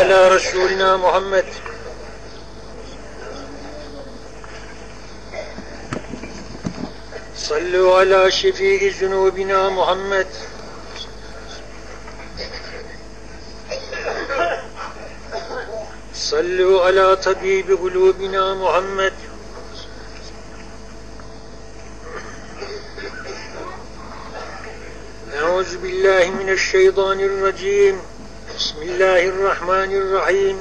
على رسولنا محمد صلوا على شفيع ذنوبنا محمد صلوا على طبيب قلوبنا محمد أعوذ بالله من الشيطان الرجيم بسم الله الرحمن الرحيم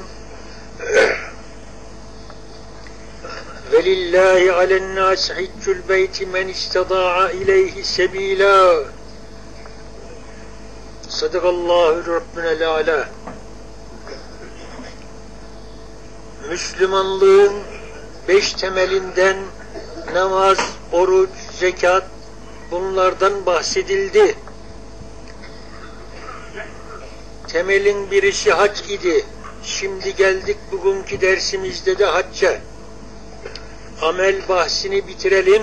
ولله على الناس حج البيت من استطاع إليه سبيلا صدق الله ربنا الأعلى. Müslümanlığın 5 temelinden namaz, oruç, zekat, bunlardan bahsedildi. Temelin birisi hac idi. Şimdi geldik bugünkü dersimizde de hacca. Amel bahsini bitirelim.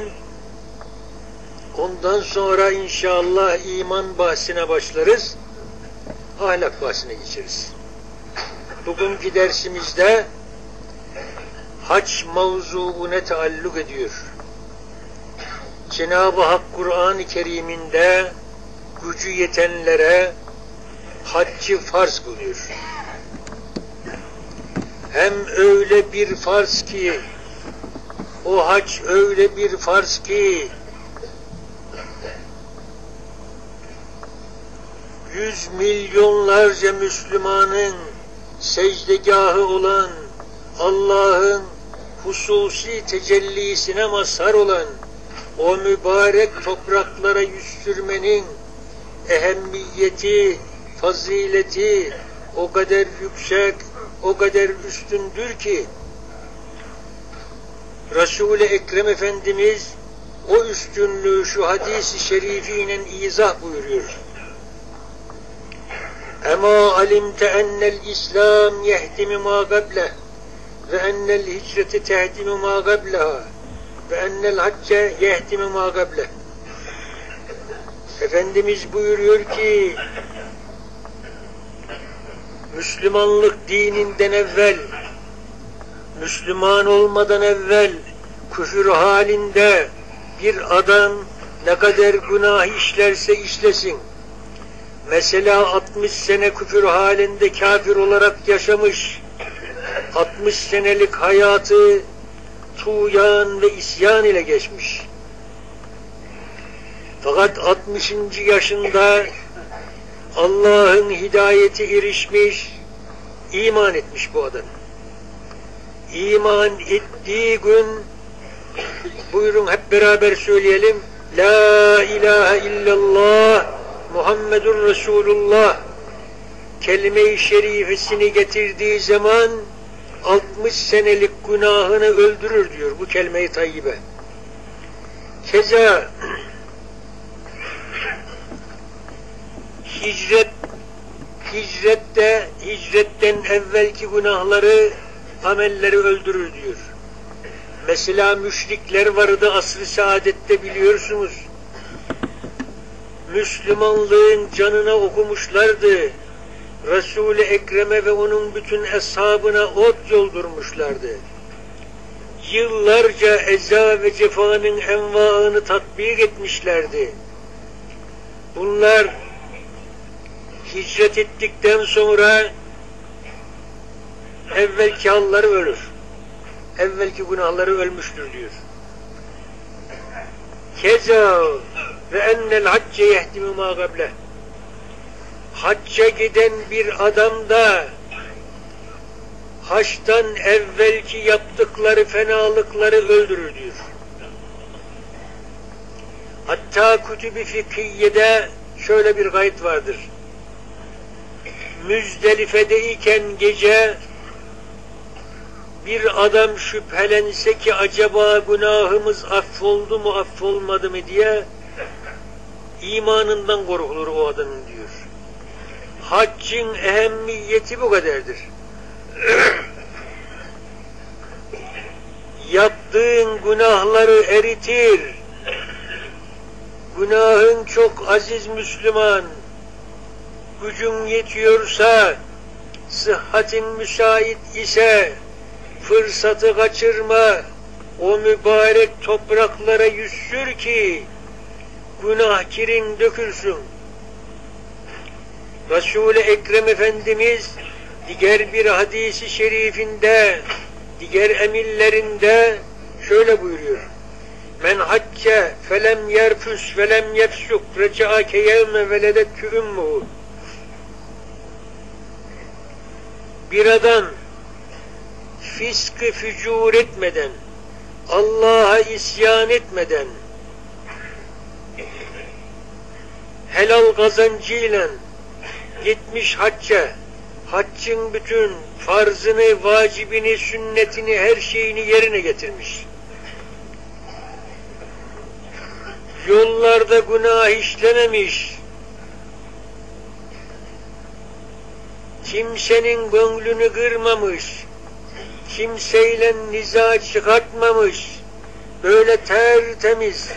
Ondan sonra inşallah iman bahsine başlarız. Ahlak bahsine geçeriz. Bugünkü dersimizde hac mevzuuna taalluk ediyor. Cenab-ı Hak Kur'an-ı Kerim'inde gücü yetenlere haccı farz kılıyor. Hem öyle bir farz ki, o hac öyle bir farz ki, 100 milyonlarca Müslümanın secdegahı olan, Allah'ın hususi tecellisine mazhar olan o mübarek topraklara yüz sürmenin ehemmiyeti, fazileti o kadar yüksek, o kadar üstündür ki Resul-i Ekrem Efendimiz o üstünlüğü şu hadis-i şerifiyle izah buyuruyor. Ema alimte ennel İslam yehdimi ma qableh ve ennel hicreti tehdimi ma qableha ve ennel hacce yehdimi ma qableh. Efendimiz buyuruyor ki Müslümanlık dininden evvel, Müslüman olmadan evvel küfür halinde bir adam ne kadar günah işlerse işlesin, mesela 60 sene küfür halinde kafir olarak yaşamış, 60 senelik hayatı tuğyan ve isyan ile geçmiş. Fakat 60. yaşında Allah'ın hidayeti erişmiş, iman etmiş bu adam. İman ettiği gün, buyurun hep beraber söyleyelim, La ilahe illallah Muhammedur Resulullah kelime-i şerifesini getirdiği zaman 60 senelik günahını öldürür diyor bu kelime-i tayyibe. Keza hicretten evvelki günahları, amelleri öldürür diyor. Mesela müşrikler vardı asr-ı saadette, biliyorsunuz. Müslümanlığın canına okumuşlardı. Resul-i Ekrem'e ve onun bütün eshabına ot yoldurmuşlardı. Yıllarca eza ve cefanın envaını tatbik etmişlerdi. Bunlar hicret ettikten sonra evvelki halları ölür. Evvelki günahları ölmüştür diyor. Keza ve ennel hacce yehdimi ma qableh. Hacca giden bir adam da haçtan evvelki yaptıkları fenalıkları öldürür diyor. Hatta Kütüb-i Fikhiye'de şöyle bir kayıt vardır. Müzdelife'deyken gece bir adam şüphelense ki acaba günahımız affoldu mu affolmadı mı diye imanından korkulur o adamın diyor. Haccın ehemmiyeti bu kadardır. Yaptığın günahları eritir. Günahın çok aziz Müslüman, gücün yetiyorsa sıhhatin müsait ise fırsatı kaçırma, o mübarek topraklara yüz sür ki günah kirin dökülsün. Resul-i Ekrem Efendimiz diğer bir hadisi şerifinde, diğer emirlerinde şöyle buyuruyor: Men hacce felem yerfüs velem yefsuk recaake yevme veledetü ümmuhu. Bir adam fiskı fücur etmeden, Allah'a isyan etmeden, helal kazancıyla gitmiş hacca, haccın bütün farzını, vacibini, sünnetini, her şeyini yerine getirmiş. Yollarda günah işlememiş, kimsenin gönlünü kırmamış, kimseyle niza çıkartmamış, böyle tertemiz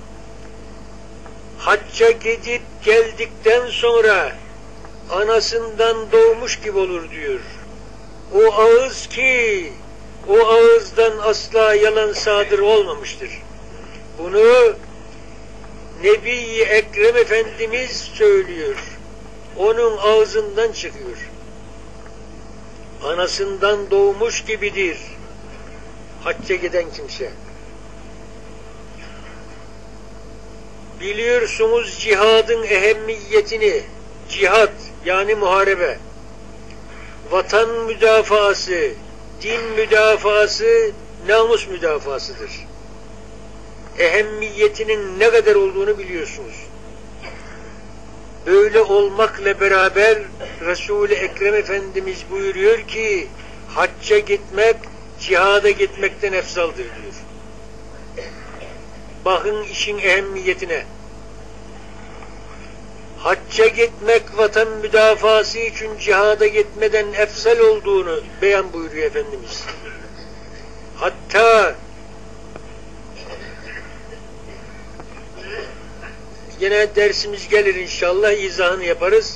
hacca gidip geldikten sonra anasından doğmuş gibi olur diyor. O ağız ki o ağızdan asla yalan sadır olmamıştır. Bunu Nebi-i Ekrem Efendimiz söylüyor. Onun ağzından çıkıyor. Anasından doğmuş gibidir hacca giden kimse. Biliyorsunuz cihadın ehemmiyetini. Cihad yani muharebe, vatan müdafaası, din müdafaası, namus müdafaasıdır. Ehemmiyetinin ne kadar olduğunu biliyorsunuz. Böyle olmakla beraber Resul-i Ekrem Efendimiz buyuruyor ki hacca gitmek cihada gitmekten efsaldır diyor. Bakın işin ehemmiyetine. Hacca gitmek vatan müdafası için cihada gitmeden efsal olduğunu beyan buyuruyor Efendimiz. Hatta yine dersimiz gelir inşallah, izahını yaparız.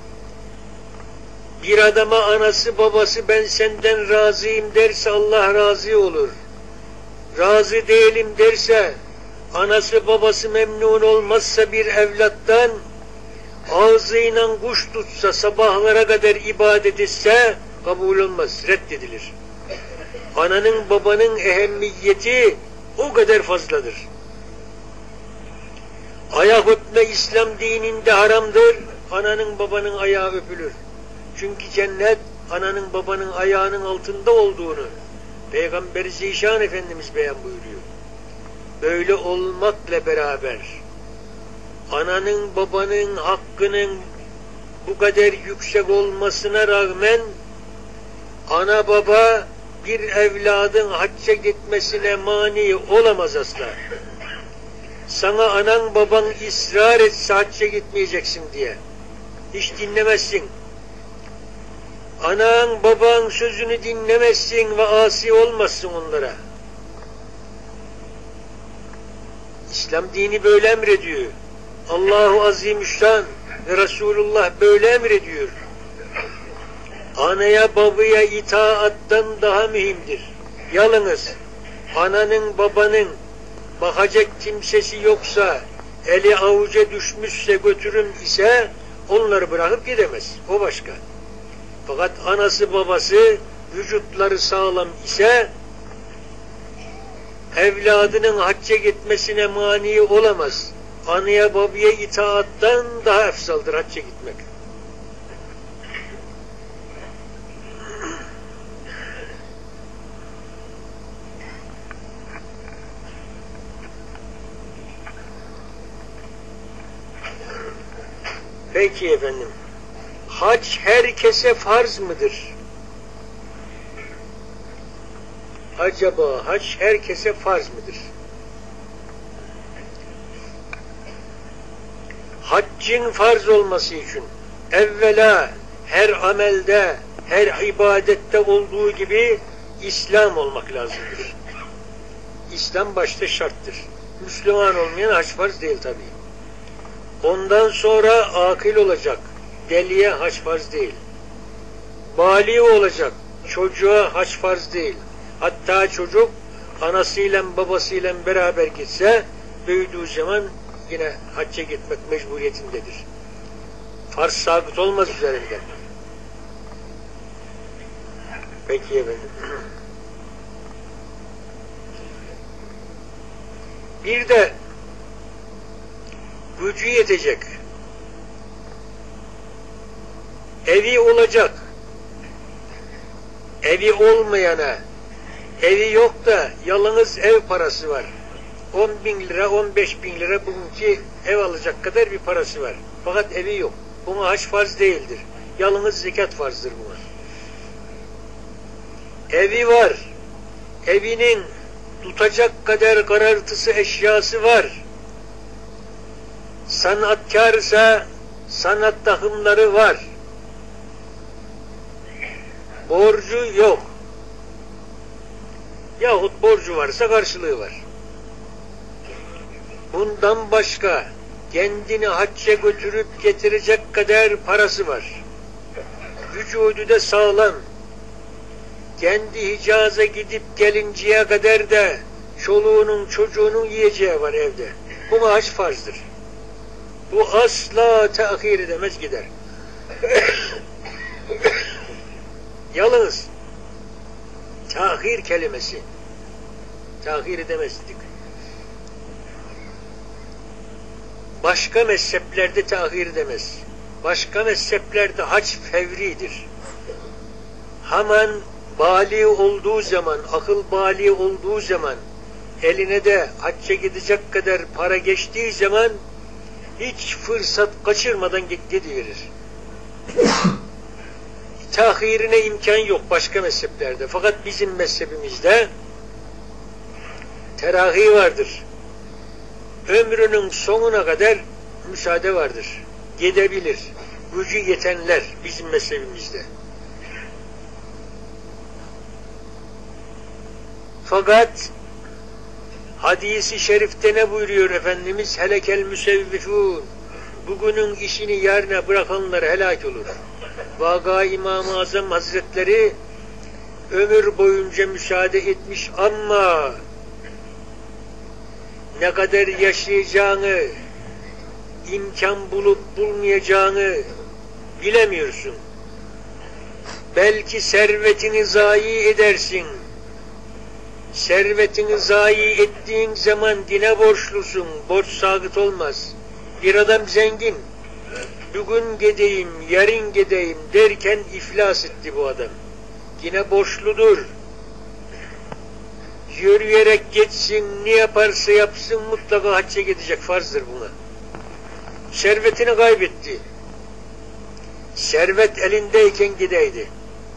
Bir adama anası babası ben senden razıyım derse Allah razı olur. Razı değilim derse, anası babası memnun olmazsa bir evlattan, ağzıyla kuş tutsa, sabahlara kadar ibadet etse kabul olmaz, reddedilir. Ananın babanın ehemmiyeti o kadar fazladır. Ayak öpme İslam dininde haramdır. Ananın babanın ayağı öpülür. Çünkü cennet ananın babanın ayağının altında olduğunu Peygamber-i Zişan Efendimiz beyan buyuruyor. Böyle olmakla beraber ananın babanın hakkının bu kadar yüksek olmasına rağmen ana baba bir evladın hacca gitmesine mani olamaz asla. Sana anan baban ısrar etse hacca gitmeyeceksin diye hiç dinlemezsin. Anan baban sözünü dinlemezsin ve asi olmazsın onlara. İslam dini böyle emrediyor. Allahu Azimüşşan ve Resulullah böyle emrediyor. Anaya babaya itaattan daha mühimdir. Yalnız ananın babanın bakacak kimsesi yoksa, eli avuca düşmüşse götürüm ise onları bırakıp gidemez. O başka. Fakat anası babası vücutları sağlam ise evladının hacca gitmesine mani olamaz. Anaya babaya itaattan daha efsaldır hacca gitmek. Peki efendim, hac herkese farz mıdır? Acaba hac herkese farz mıdır? Haccın farz olması için evvela her amelde, her ibadette olduğu gibi İslam olmak lazımdır. İslam başta şarttır. Müslüman olmayan hac farz değil tabii. Ondan sonra akil olacak. Deliye hac farz değil. bali olacak. Çocuğa hac farz değil. Hatta çocuk anasıyla babasıyla beraber gitse büyüdüğü zaman yine hacca gitmek mecburiyetindedir. Farz sabit olmaz üzerinde. Peki efendim. Bir de gücü yetecek. Evi olacak. Evi olmayana, evi yok da yalnız ev parası var. 10.000 lira, 15.000 lira bugünkü ev alacak kadar bir parası var. Fakat evi yok. Buna hac farz değildir. Yalnız zekat farzdır buna. Evi var. Evinin tutacak kadar karartısı, eşyası var. Sanatkarsa sanat takımları var. Borcu yok. Yahut borcu varsa karşılığı var. Bundan başka kendini hacca götürüp getirecek kadar parası var. Vücudu da sağlam. Kendi Hicaz'a gidip gelinceye kadar da çoluğunun çocuğunun yiyeceği var evde. Buna hac farzdır. Bu asla tehir edemez gider. Yalnız tahir kelimesi tahir edemezdik. Başka mezheplerde tahir edemez. Başka mezheplerde hac fevridir. Hemen bali olduğu zaman, akıl bali olduğu zaman, eline de hacca gidecek kadar para geçtiği zaman hiç fırsat kaçırmadan gidiverir. Tahirine imkan yok başka mezheplerde. Fakat bizim mezhebimizde terahi vardır. Ömrünün sonuna kadar müsaade vardır. Gidebilir. Gücü yetenler bizim mezhebimizde. Fakat hadisi şerifte ne buyuruyor Efendimiz? Helekel müsevvifun. Bugünün işini yarına bırakanlar helak olur. Vaka İmam-ı Azam Hazretleri ömür boyunca müsaade etmiş ama ne kadar yaşayacağını, imkan bulup bulmayacağını bilemiyorsun. Belki servetini zayi edersin. Servetini zayi ettiğin zaman dine borçlusun. Borç sabit olmaz. Bir adam zengin. Bugün gideyim, yarın gideyim derken iflas etti bu adam. Yine borçludur. Yürüyerek geçsin, ne yaparsa yapsın mutlaka hacca gidecek, farzdır buna. Servetini kaybetti. Servet elindeyken gideydi.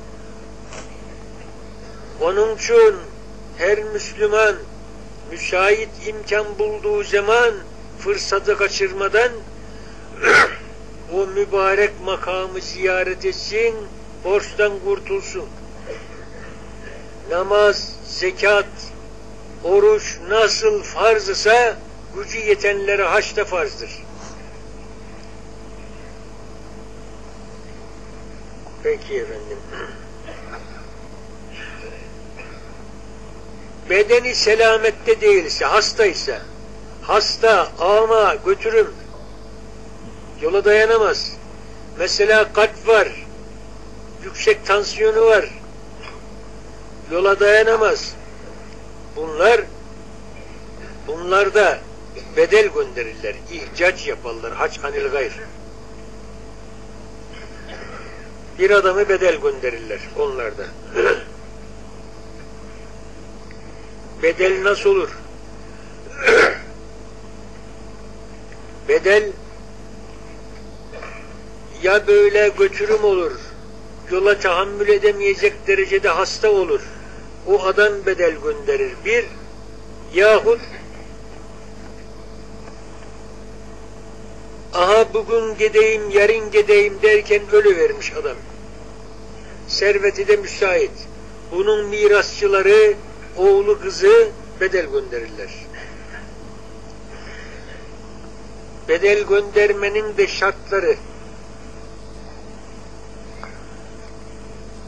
Onun için her Müslüman müsait imkan bulduğu zaman fırsatı kaçırmadan o mübarek makamı ziyaret etsin, borçtan kurtulsun. Namaz, zekat, oruç nasıl farz ise gücü yetenlere hac da farzdır. Peki efendim. Bedeni selamette değilse, hastaysa, hasta, ama götürüm, yola dayanamaz. Mesela kalp var, yüksek tansiyonu var, yola dayanamaz. Bunlar da bedel gönderirler, ihcac yaparlar, hac anil gayr. Bir adamı bedel gönderirler onlar da. Bedel nasıl olur? Bedel ya böyle götürüm olur, yola tahammül edemeyecek derecede hasta olur, o adam bedel gönderir bir, yahut aha bugün gideyim, yarın gideyim derken ölüvermiş adam. Serveti de müsait. Bunun mirasçıları, oğlu kızı bedel gönderirler. Bedel göndermenin de şartları.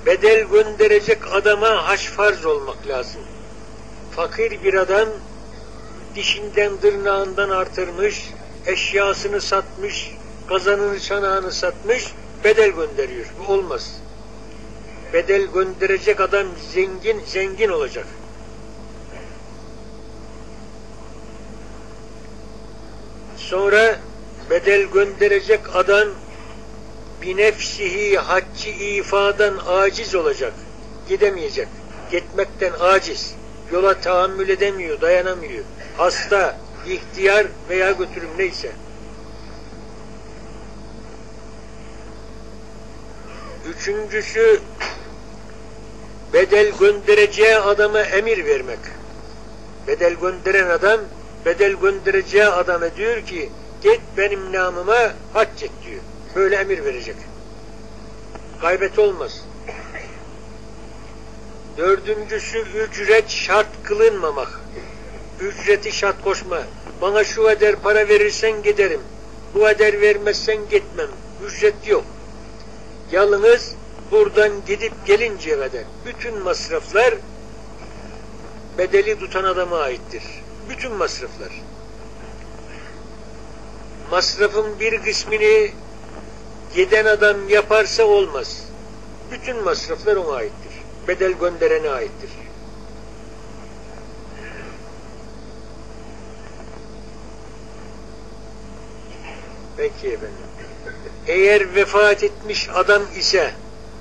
bedel gönderecek adama haç farz olmak lazım. Fakir bir adam dişinden tırnağından artırmış, eşyasını satmış, kazanını çanağını satmış, bedel gönderiyor. Bu olmaz. Bedel gönderecek adam zengin olacak. Sonra bedel gönderecek adam binefsihi haccı ifadan aciz olacak. Gidemeyecek. Gitmekten aciz. Yola tahammül edemiyor, dayanamıyor. Hasta, ihtiyar veya götürüm neyse. Üçüncüsü, bedel göndereceği adama emir vermek. Bedel gönderen adam, bedel göndereceği adama diyor ki, git benim namıma hac et diyor. Böyle emir verecek. Gaybet olmaz. Dördüncüsü, ücret şart kılınmamak. Ücreti şart koşma. Bana şu eder para verirsen giderim. Bu eder vermezsen gitmem. Ücret yok. Yalnız buradan gidip gelinceye kadar bütün masraflar bedeli tutan adama aittir. Bütün masraflar. Masrafın bir kısmını giden adam yaparsa olmaz. Bütün masraflar ona aittir. Bedel gönderene aittir. Peki efendim. Eğer vefat etmiş adam ise,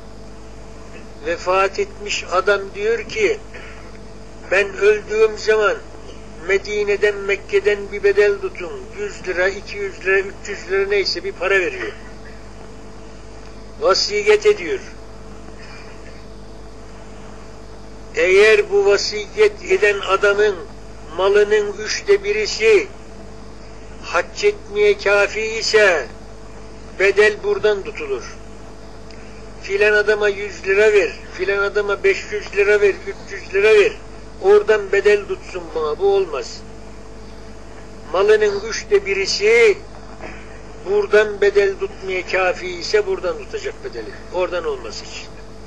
vefat etmiş adam diyor ki, ben öldüğüm zaman Medine'den, Mekke'den bir bedel tutun. 100 lira, 200 lira, 300 lira neyse bir para veriyor. Vasiyet ediyor. Eğer bu vasiyet eden adamın malının 1/3'ü hac etmeye kafi ise bedel buradan tutulur. Filan adama 100 lira ver, filan adama 500 lira ver, 300 lira ver. Oradan bedel tutsun bana. Bu olmaz. Malının 1/3'ü buradan bedel tutmaya kafi ise buradan tutacak bedeli. Oradan olmaz hiç.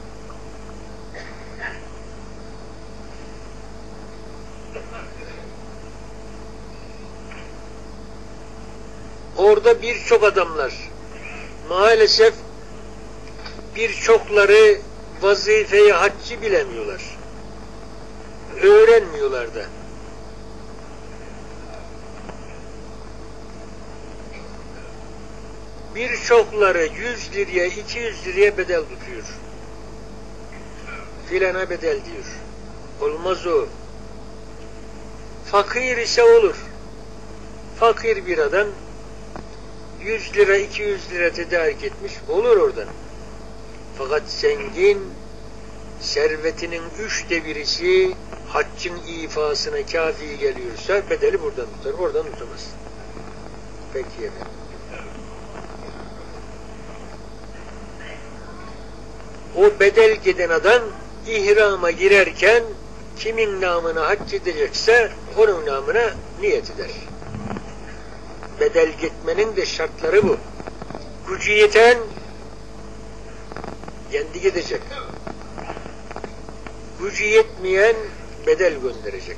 Orada birçok adamlar maalesef birçokları vazifeyi haccı bilemiyorlar. Öğrenmiyorlar da. Birçokları 100 liraya, 200 liraya bedel tutuyor. Filana bedel diyor. Olmaz o. Fakir ise olur. Fakir bir adam 100 lira, 200 lira tedarik etmiş, olur oradan. Fakat zengin, servetinin 1/3'ü haccın ifasına kafi geliyorsa bedeli buradan tutar, oradan tutamaz. Peki efendim. O bedel giden adam ihrama girerken kimin namına hac edecekse onun namına niyet eder. Bedel gitmenin de şartları bu. Gücü yeten kendi gidecek. Gücü yetmeyen bedel gönderecek.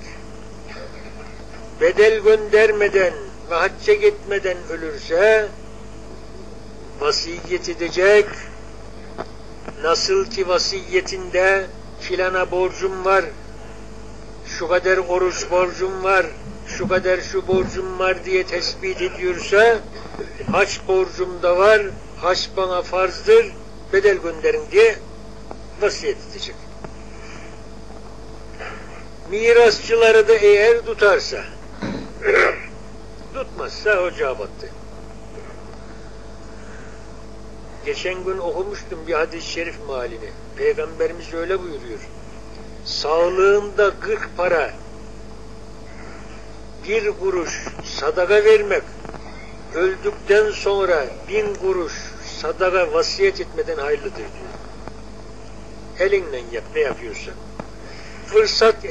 Bedel göndermeden ve hacca gitmeden ölürse vasiyet edecek. Nasıl ki vasiyetinde filana borcum var, şu kadar oruç borcum var, şu kadar şu borcum var diye tespit ediyorsa, hac borcum da var, hac bana farzdır, bedel gönderin diye vasiyet edecek. Mirasçıları da eğer tutarsa, tutmazsa ocağa battı. Geçen gün okumuştum bir hadis-i şerif mealini. Peygamberimiz öyle buyuruyor. Sağlığında 40 para, 1 kuruş sadaka vermek, öldükten sonra 1000 kuruş sadaka vasiyet etmeden hayırlıdır diyor. Elinle yap, ne yapıyorsan. Fırsat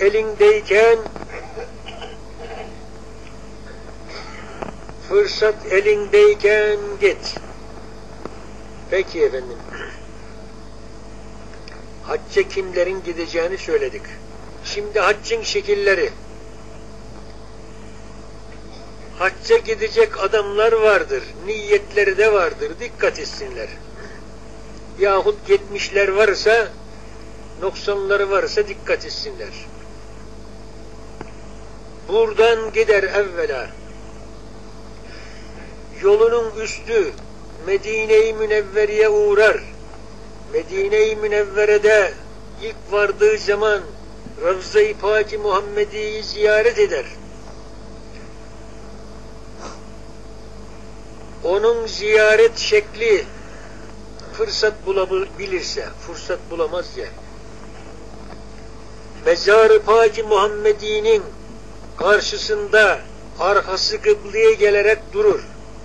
elindeyken git. Peki efendim. hacca kimlerin gideceğini söyledik. Şimdi haccın şekilleri. Hacca gidecek adamlar vardır. Niyetleri de vardır. Dikkat etsinler. Yahut gitmişler varsa, noksanları varsa dikkat etsinler. Buradan gider evvela. Yolunun üstü Medine-i Münevvere'ye uğrar. Medine-i Münevvere'de ilk vardığı zaman Ravza-i Pâk-i Muhammedi'yi ziyaret eder. Onun ziyaret şekli fırsat bulabilirse, fırsat bulamaz ya. Mezar-ı Pâk-i Muhammedi'nin karşısında arkası kıbleye gelerek durur.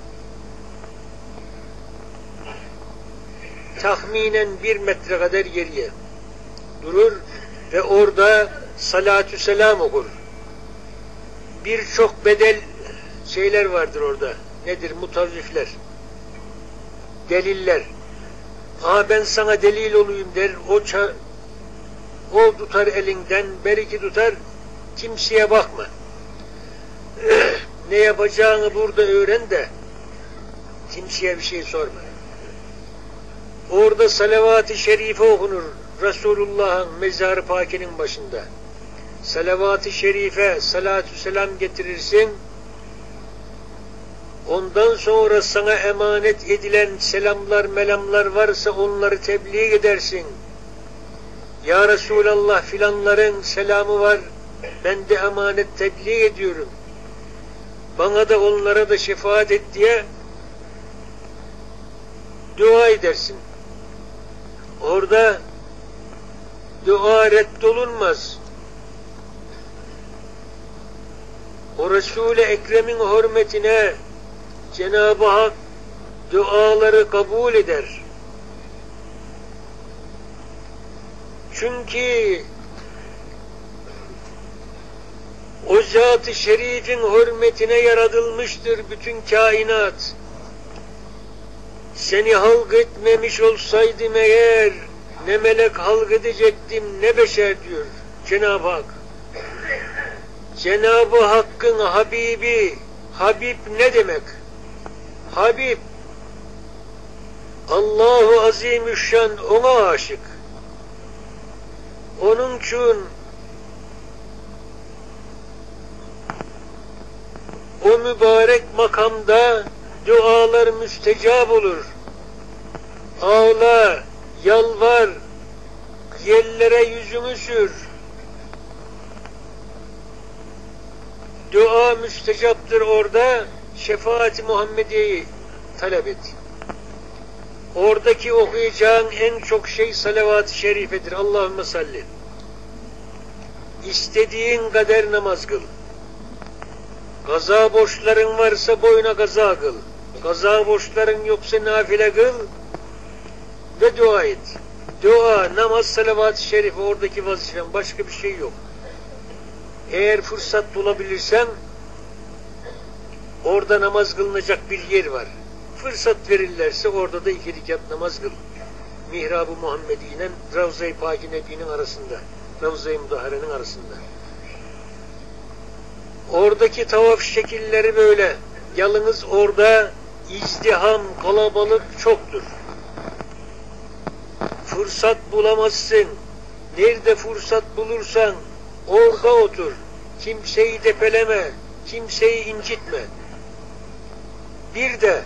Tahminen 1 metre kadar geriye durur ve orada salatü selam okur. Birçok bedel şeyler vardır orada. Nedir? Mutavvifler. Deliller. Ben sana delil olayım der. O tutar elinden, beriki tutar. Kimseye bakma. Ne yapacağını burada öğren de kimseye bir şey sorma. Orada salavat-ı şerife okunur. Resulullah'ın mezar-ı pakinin başında. Salavat-ı şerife, salatü selam getirirsin. Ondan sonra sana emanet edilen selamlar, melamlar varsa onları tebliğ edersin. Ya Resulallah filanların selamı var. Ben de emanet tebliğ ediyorum. Bana da onlara da şefaat et diye dua edersin. Orada dua reddolunmaz. O Resul-i Ekrem'in hürmetine Cenab-ı Hak duaları kabul eder. Çünkü o Zat-ı Şerif'in hürmetine yaratılmıştır bütün kainat. Seni halk etmemiş olsaydım eğer ne melek halk edecektim ne beşer diyor Cenab-ı Hak. Cenab-ı Hakk'ın Habibi, Habib ne demek? Habib, Allahu Azimüşşan ona aşık. Onun için o mübarek makamda dualar müstecab olur. Ağla, yalvar, yerlere yüzünü sür. Dua müstecaptır orada. Şefaat-i Muhammediye'yi talep et. Oradaki okuyacağın en çok şey salavat-ı şerifedir. Allahümme salli. İstediğin kadar namaz kıl. Gaza borçların varsa boyuna gaza kıl. Gaza borçların yoksa nafile kıl ve dua et. Dua, namaz, salavat-ı şerife oradaki vazifen, başka bir şey yok. Eğer fırsat bulabilirsen orada namaz kılınacak bir yer var. Fırsat verirlerse orada da 2 rekat namaz kıl. Mihrab-ı Muhammedi ile Ravza-i Pâk-i Nebi'nin arasında. Ravza-i Mudahare'nin arasında. Oradaki tavaf şekilleri böyle. Yalnız orada izdiham, kalabalık çoktur. Fırsat bulamazsın. Nerede fırsat bulursan orada otur. Kimseyi depeleme, kimseyi incitme. Bir de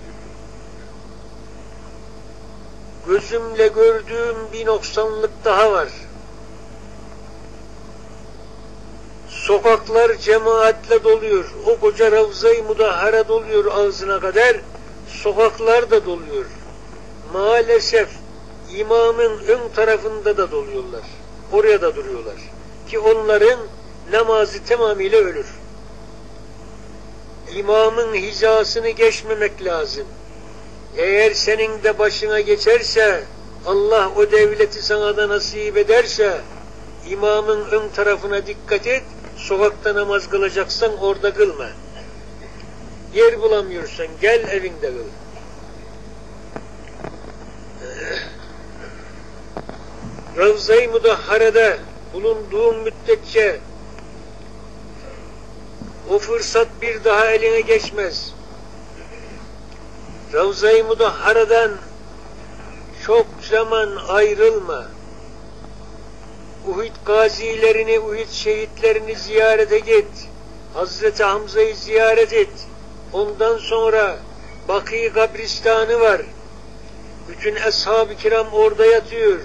gözümle gördüğüm bir noksanlık daha var. Sokaklar cemaatle doluyor. O koca Ravza-i Mudahhara doluyor ağzına kadar. Sokaklar da doluyor. Maalesef imamın ön tarafında da doluyorlar. Oraya da duruyorlar. Ki onların namazı tamamıyla ölür. İmamın hizasını geçmemek lazım. Eğer senin de başına geçerse, Allah o devleti sana da nasip ederse, imamın ön tarafına dikkat et, sokakta namaz kılacaksan orada kılma. Yer bulamıyorsan gel evinde kıl. Ravza-i Mudahhare'de bulunduğun müddetçe o fırsat bir daha eline geçmez. Ravza-i Mudahhare'den çok zaman ayrılma. Uhud gazilerini, Uhud şehitlerini ziyarete git. Hazreti Hamza'yı ziyaret et. Ondan sonra Bakî kabristanı var. Bütün ashab-ı kiram orada yatıyor.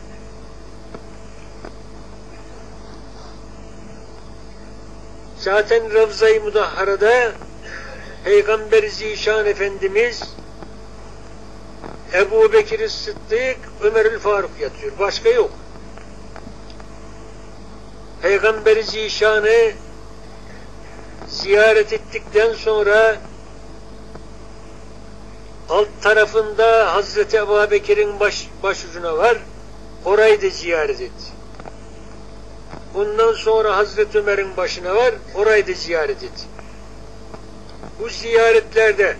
Zaten Ravza-i Mudahhare'de Peygamber Zişan Efendimiz, Ebu Bekir Sıddık, Ömerül Faruk yatıyor. Başka yok. Peygamber Zişan'ı ziyaret ettikten sonra alt tarafında Hazreti Ebu Bekir'in başucuna var. Orayı da ziyaret et. Ondan sonra Hazreti Ömer'in başına var. Orayı da ziyaret et. Bu ziyaretlerde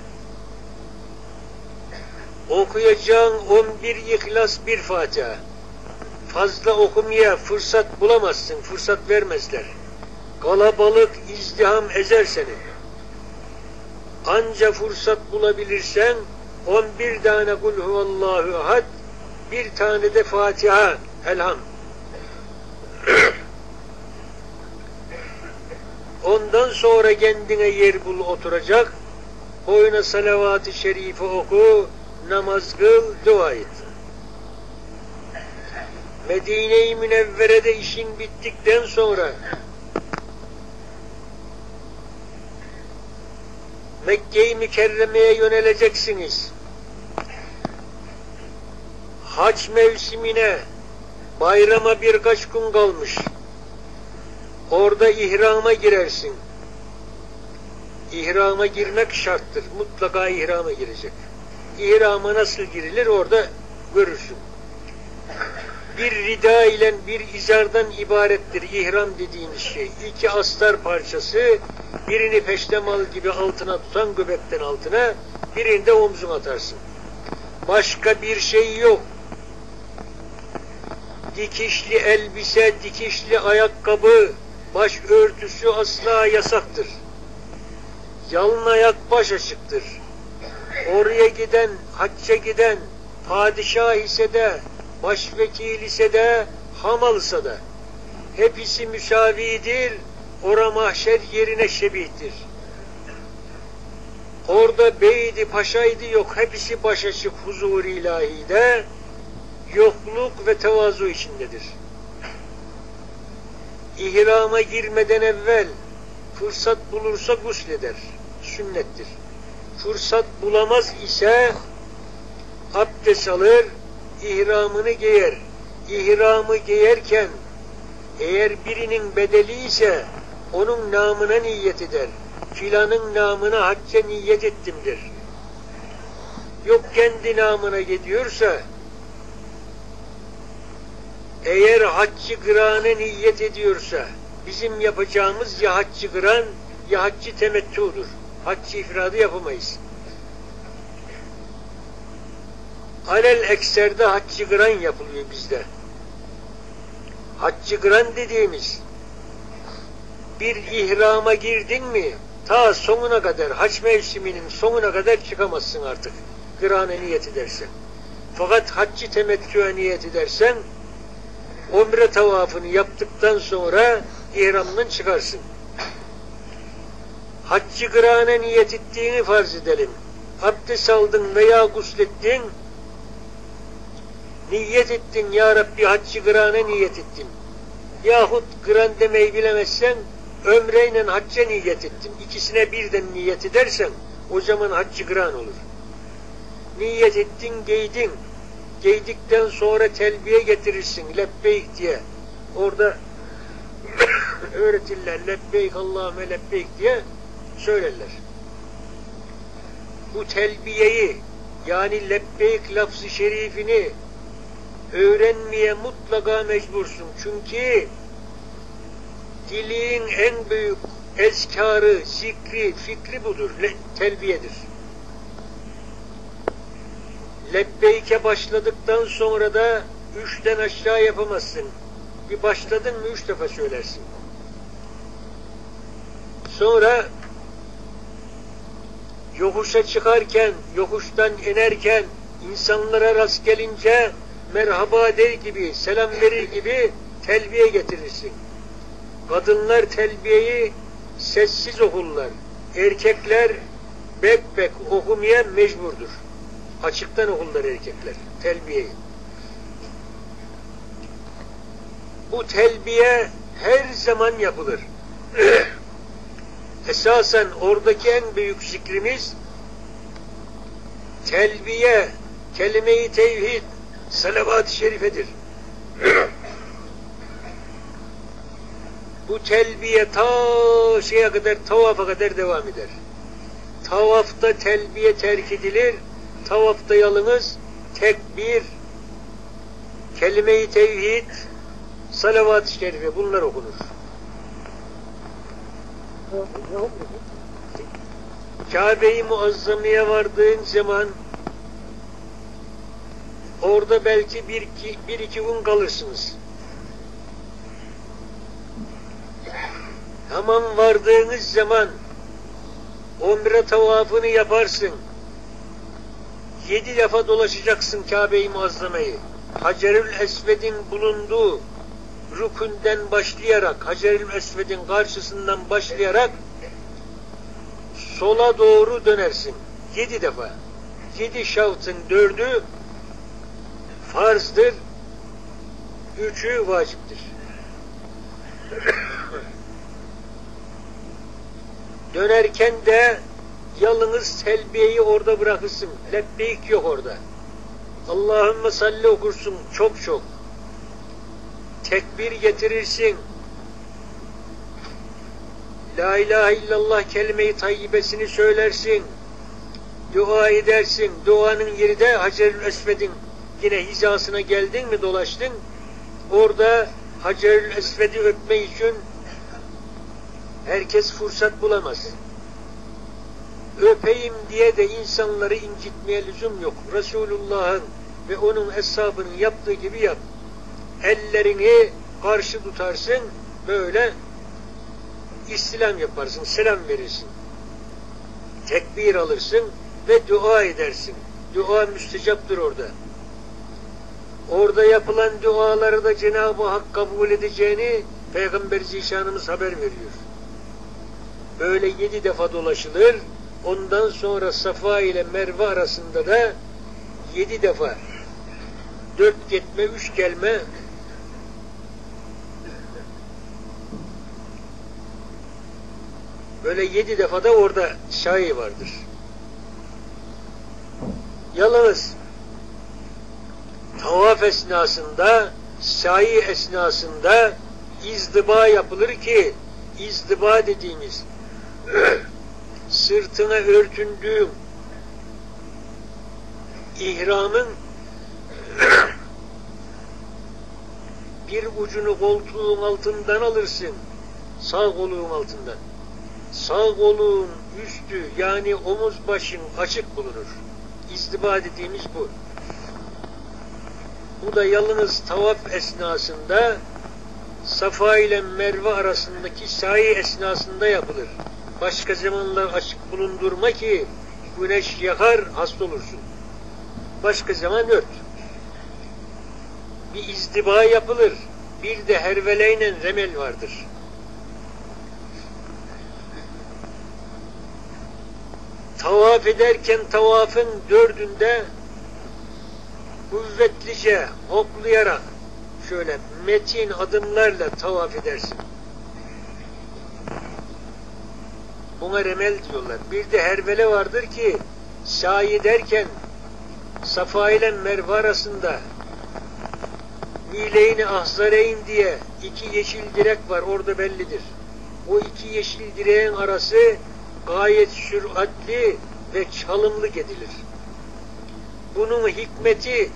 okuyacağın 11 İhlas, bir Fatiha. Fazla okumaya fırsat bulamazsın. Fırsat vermezler. Kalabalık, izdiham ezer seni. Anca fırsat bulabilirsen 11 tane Kul Huvallahu Ahad, bir tane de Fatiha, Elham. Ondan sonra kendine yer bul, oturacak. Boyuna salavat-ı şerife oku, namaz kıl, dua et. Medine-i Münevvere'de işin bittikten sonra Mekke-i Mükerreme'ye yöneleceksiniz. Hac mevsimine, bayrama birkaç gün kalmış. Orada ihrama girersin. İhrama girmek şarttır. Mutlaka ihrama girecek. İhrama nasıl girilir orada görürsün. Bir rida ile bir izardan ibarettir ihram dediğimiz şey. 2 astar parçası, birini peştemal gibi altına tutan, göbekten altına, birini de omzuna atarsın. Başka bir şey yok. Dikişli elbise, dikişli ayakkabı, baş örtüsü asla yasaktır. Yalın ayak baş açıktır. Oraya giden, hacca giden, padişah ise de, başvekil ise de, hamal ise de, hepsi müsavidir, ora mahşer yerine şebihtir. Orada beydi, paşaydı yok, hepsi baş açık huzur-i ilahide, yokluk ve tevazu içindedir. İhrama girmeden evvel fırsat bulursa gusleder, sünnettir. Fırsat bulamaz ise abdest alır, ihramını giyer. İhramı giyerken eğer birinin bedeli ise onun namına niyet eder. Filanın namına hacca niyet ettim der. Yok kendi namına gidiyorsa, eğer haccı kıranı niyet ediyorsa, bizim yapacağımız ya haccı kıran ya haccı temettüdür. Haccı ifradı yapamayız. Alel ekserde haccı kıran yapılıyor bizde. Haccı kıran dediğimiz, bir ihrama girdin mi ta sonuna kadar, hac mevsiminin sonuna kadar çıkamazsın artık. Kırana niyet edersen. Fakat haccı temettüye niyet edersen, umre tavafını yaptıktan sonra ihramdan çıkarsın. Haccı kırana niyet ettiğini farz edelim. Abdest aldın veya guslettin, niyet ettin, ya Rabbi haccı kırana niyet ettim. Yahut kıran demeyi bilemezsen, ömreyle hacca niyet ettim. İkisine birden niyet edersen, o zaman haccı kıran olur. Niyet ettin, giydin. Giydikten sonra telbiye getirirsin, lebbeyk diye. Orada öğretirler, lebbeyk Allahümme lebbeyk diye söylerler. Bu telbiyeyi, yani lebbeyk lafz-ı şerifini öğrenmeye mutlaka mecbursun. Çünkü dilin en büyük ezkarı, zikri, fikri budur. Telbiyedir. Lebbeyke başladıktan sonra da 3'ten aşağı yapamazsın. Bir başladın mı 3 defa söylersin. Sonra yokuşa çıkarken, yokuştan inerken insanlara rast gelince merhaba der gibi, selam verir gibi telbiye getirirsin. Kadınlar telbiyeyi sessiz okurlar. Erkekler bek bek okumaya mecburdur. Açıktan okurlar erkekler telbiyeyi. Bu telbiye her zaman yapılır. Esasen oradaki en büyük zikrimiz telbiye, kelime-i tevhid, salavat-ı şerifedir. Bu telbiye ta şeye kadar, tavafa kadar devam eder. Tavafta telbiye terk edilir. Tavafta yalnız tekbir, kelime-i tevhid, salavat-ı şerife bunlar okunur. Kabe-i Muazzama'ya vardığın zaman orada belki bir iki gün kalırsınız. Hemen vardığınız zaman umre tavafını yaparsın. 7 defa dolaşacaksın Kabe-i Muazzama'yı. Hacerül Esved'in bulunduğu rükünden başlayarak, Hacerül Esved'in karşısından başlayarak sola doğru dönersin. 7 defa. 7 şavtın 4'ü farzdır, 3'ü vaciptir. Dönerken de yalnız telbiyeyi orada bırakırsın. Lebbeyk yok orada. Allahümme salli okursun çok çok. Tekbir getirirsin. La ilahe illallah kelime-i tayyibesini söylersin. Dua edersin. Duanın yeri de Hacer-ül Esved'in yine hizasına geldin mi dolaştın. Orada Hacer-ül Esved'i öpme için herkes fırsat bulamaz. Öpeyim diye de insanları incitmeye lüzum yok. Resulullah'ın ve onun eshabının yaptığı gibi yap. Ellerini karşı tutarsın, böyle İslam yaparsın, selam verirsin. Tekbir alırsın ve dua edersin. Dua müstecaptır orada. Orada yapılan duaları da Cenab-ı Hak kabul edeceğini Peygamber Zişanımız haber veriyor. Böyle 7 defa dolaşılır. Ondan sonra Safa ile Merve arasında da 7 defa 4 gitme 3 gelme böyle 7 defa da orada sa'i vardır. Yalnız tavaf esnasında, sa'i esnasında izdiba yapılır ki izdiba dediğimiz sırtına örtündüğün ihramın bir ucunu koltuğun altından alırsın, sağ koluğun altından. Sağ koluğun üstü yani omuz başın açık bulunur. İzdiba dediğimiz bu. Bu da yalnız tavaf esnasında Safa ile Merve arasındaki sa'i esnasında yapılır. Başka zamanlar açık bulundurma ki güneş yakar, hasta olursun. Başka zaman ört. Bir izdiba yapılır. Bir de herveleyle remel vardır. Tavaf ederken tavafın 4'ünde kuvvetlice hoplayarak şöyle metin adımlarla tavaf edersin. Buna remel diyorlar. Bir de hervele vardır ki sa'i derken Safa ile Merve arasında Mileyni Ahzareyn diye 2 yeşil direk var. Orada bellidir. O 2 yeşil direğin arası gayet süratli ve çalımlık edilir. Bunun hikmeti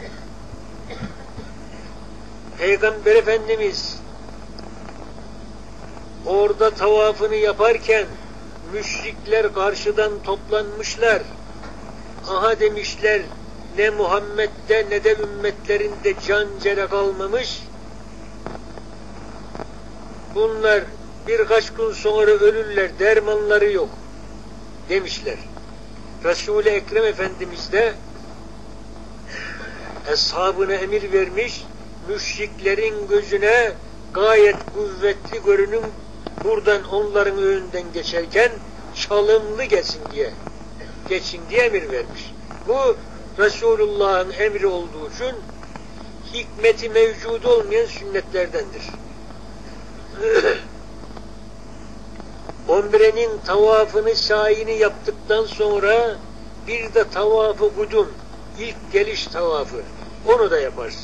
Peygamber Efendimiz orada tavafını yaparken müşrikler karşıdan toplanmışlar. Aha demişler, ne Muhammed'de ne de ümmetlerinde can cere kalmamış. Bunlar birkaç gün sonra ölürler, dermanları yok demişler. Resul-i Ekrem Efendimiz de eshabına emir vermiş, müşriklerin gözüne gayet kuvvetli görünüm, buradan onların önünden geçerken çalımlı geçin diye emir vermiş. Bu Resulullah'ın emri olduğu için hikmeti mevcut olmayan sünnetlerdendir. Umre'nin tavafını, sayini yaptıktan sonra bir de tavafı kudum, ilk geliş tavafı, onu da yaparsın.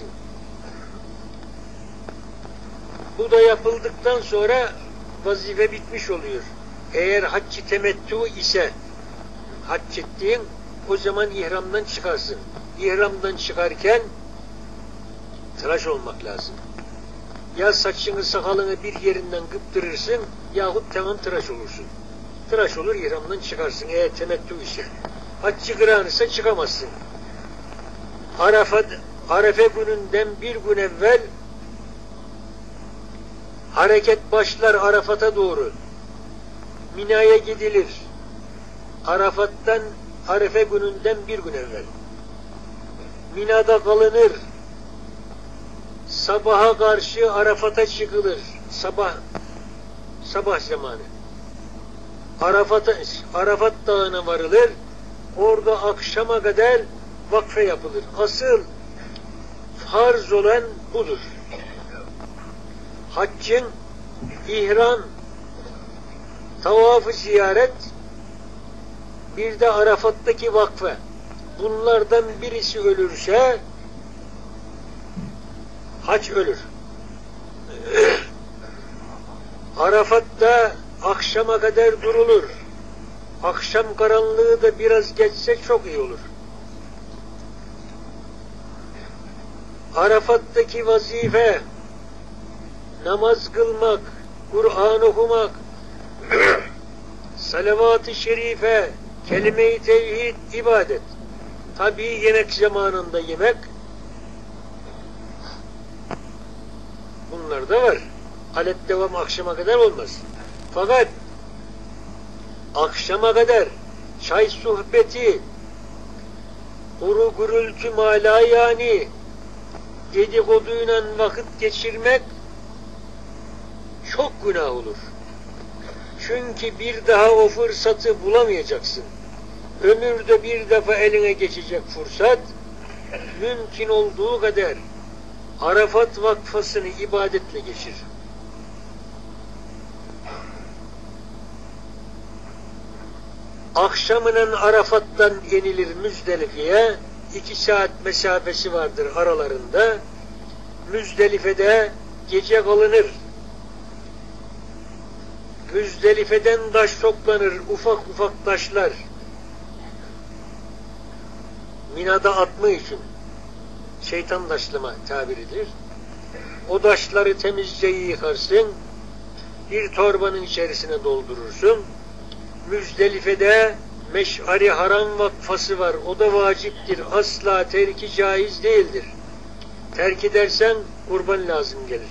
Bu da yapıldıktan sonra vazife bitmiş oluyor. Eğer hac-ı temettü ise hac ettiğin, o zaman ihramdan çıkarsın. İhramdan çıkarken tıraş olmak lazım. Ya saçını sakalını bir yerinden kıptırırsın yahut tamam tıraş olursun. Tıraş olur, ihramdan çıkarsın eğer temettü ise. Haccı kıran ise çıkamazsın. Arefe gününden bir gün evvel hareket başlar Arafat'a doğru. Mina'ya gidilir. Arafat'tan Arefe gününden bir gün evvel. Mina'da kalınır. Sabaha karşı Arafat'a çıkılır. Sabah zamanı. Arafat Dağı'na varılır. Orada akşama kadar vakfe yapılır. Asıl farz olan budur. Haccın ihram, tavaf-ı ziyaret, bir de Arafat'taki vakfe. Bunlardan birisi ölürse hac ölür. Arafat'ta akşama kadar durulur. Akşam karanlığı da biraz geçse çok iyi olur. Arafat'taki vazife namaz kılmak, Kur'an okumak, salavat-ı şerife, kelime-i tevhid, ibadet. Tabii yemek zamanında yemek, bunlar da var. Alet devam akşama kadar olmaz. Fakat akşama kadar çay sohbeti, kuru gürültü mala yani dedikoduyla vakit geçirmek çok günah olur. Çünkü bir daha o fırsatı bulamayacaksın. Ömürde bir defa eline geçecek fırsat, mümkün olduğu kadar Arafat vakfasını ibadetle geçir. Akşamının Arafat'tan inilir Müzdelife'ye, 2 saat mesafesi vardır aralarında. Müzdelife'de gece kalınır. Müzdelife'den taş toplanır, ufak ufak taşlar. Mina'da atma için şeytan taşlama tabir edilir. O taşları temizce yıkarsın, bir torbanın içerisine doldurursun. Müzdelife'de Meş'ari Haram vakfası var. O da vaciptir. Asla terki caiz değildir. Terk edersen kurban lazım gelir.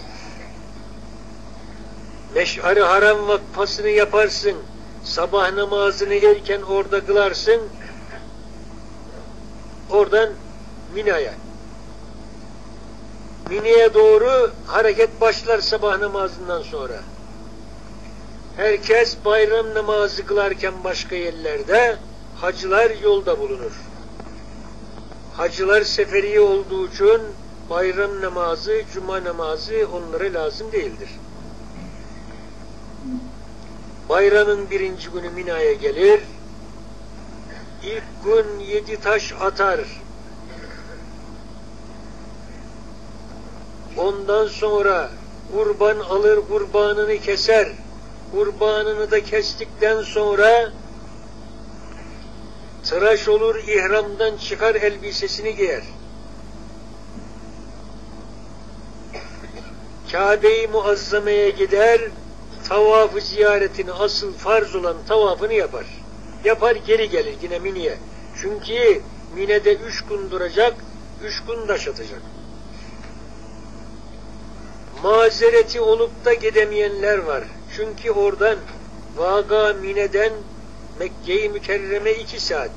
Meş'ari Haram vakfasını yaparsın. Sabah namazını erken orada kılarsın. Oradan Mina'ya. Mina'ya doğru hareket başlar sabah namazından sonra. Herkes bayram namazı kılarken başka yerlerde, hacılar yolda bulunur. Hacılar seferi olduğu için bayram namazı, cuma namazı onlara lazım değildir. Bayramın 1. günü Mina'ya gelir. İlk gün 7 taş atar. Ondan sonra kurban alır, kurbanını keser. Kurbanını da kestikten sonra tıraş olur, ihramdan çıkar, elbisesini giyer. Kabe-i Muazzame'ye gider, tavaf-ı ziyaretini, asıl farz olan tavafını yapar. Yapar geri gelir yine Mina'ya. Çünkü Mine'de 3 gün duracak, 3 gün taş atacak. Mazereti olup da gidemeyenler var. Çünkü oradan Vaga Mine'den Mekke-i Mükerreme 2 saat.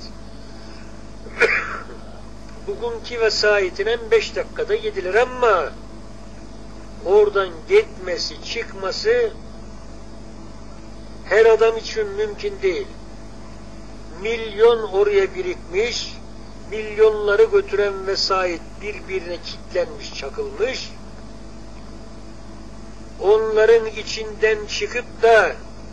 Bugünkü vesayetine 5 dakikada gidilir ama oradan gitmesi, çıkması her adam için mümkün değil. Milyon oraya birikmiş, milyonları götüren vesayet birbirine kilitlenmiş, çakılmış. Onların içinden çıkıp da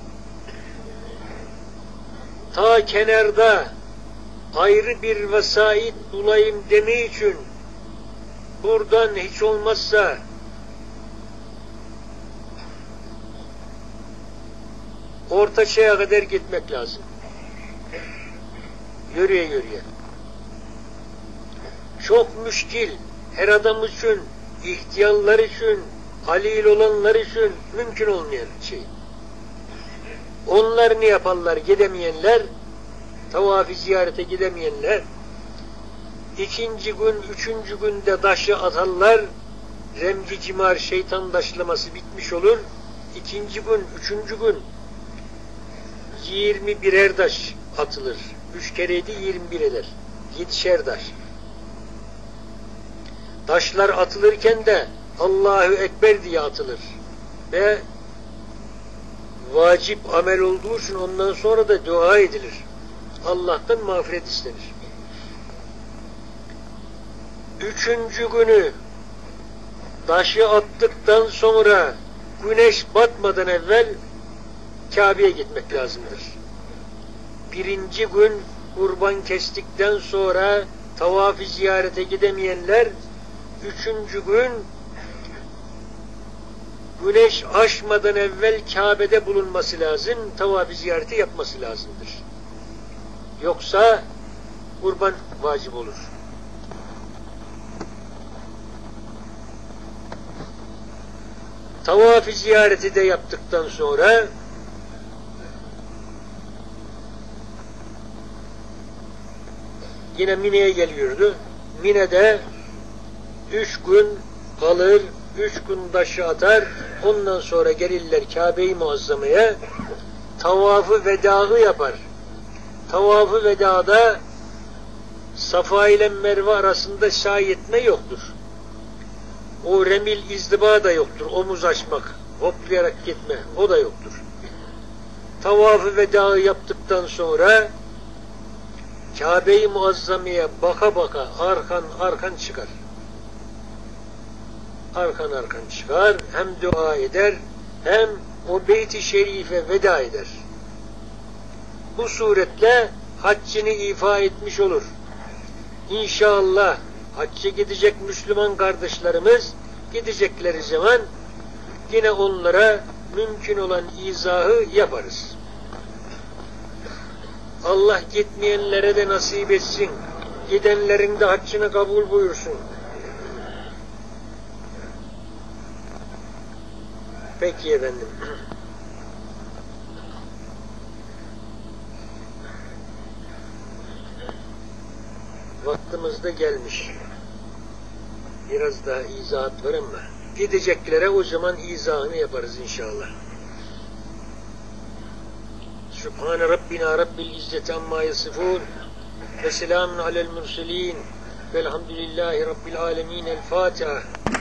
ta kenarda ayrı bir vesait bulayım deme için buradan hiç olmazsa Ortaçağ'a kadar gitmek lazım. Yürüye yürüye. Çok müşkil. Her adam için, ihtiyarlar için, halil olanlar için mümkün olmayan şey. Onlar ne yaparlar? Gidemeyenler, tavaf-ı ziyarete gidemeyenler, 2. gün, 3. günde taşı atarlar, remzi cimar şeytan taşlaması bitmiş olur. 2. gün, 3. gün 21'er taş atılır. 3 kereydi 21 eder. 7'şer taş. Taşlar atılırken de Allahu Ekber diye atılır. Ve vacip amel olduğu için ondan sonra da dua edilir. Allah'tan mağfiret istenir. 3. günü taşı attıktan sonra güneş batmadan evvel Kabe'ye gitmek lazımdır. 1. gün kurban kestikten sonra tavaf-ı ziyarete gidemeyenler 3. gün güneş aşmadan evvel Kabe'de bulunması lazım, tavaf-ı ziyareti yapması lazımdır. Yoksa kurban vacip olur. Tavaf-ı ziyareti de yaptıktan sonra yine Mine'ye geliyordu. Mine'de 3 gün kalır, 3 gün taşı atar, ondan sonra gelirler Kabe-i Muazzama'ya, tavafı vedağı yapar. Tavafı vedada Safa ile Merve arasında sa'i etme yoktur. O remil izdiba da yoktur, omuz açmak, hoplayarak gitme, o da yoktur. Tavafı vedağı yaptıktan sonra Kabe-i Muazzama'ya baka baka arkan arkan çıkar. Arkan arkan çıkar, hem dua eder, hem o Beyt-i Şerif'e veda eder. Bu suretle haccını ifa etmiş olur. İnşallah hacca gidecek Müslüman kardeşlerimiz gidecekleri zaman yine onlara mümkün olan izahı yaparız. Allah gitmeyenlere de nasip etsin. Gidenlerin de haccını kabul buyursun. Peki efendim. Vaktimiz de gelmiş. Biraz daha izahat var ama gideceklere o zaman izahını yaparız inşallah. Sübhane Rabbina Rabbil İzzeti amma yasifun ve selamun alel murselin velhamdülillahi Rabbil alemin. El Fatiha.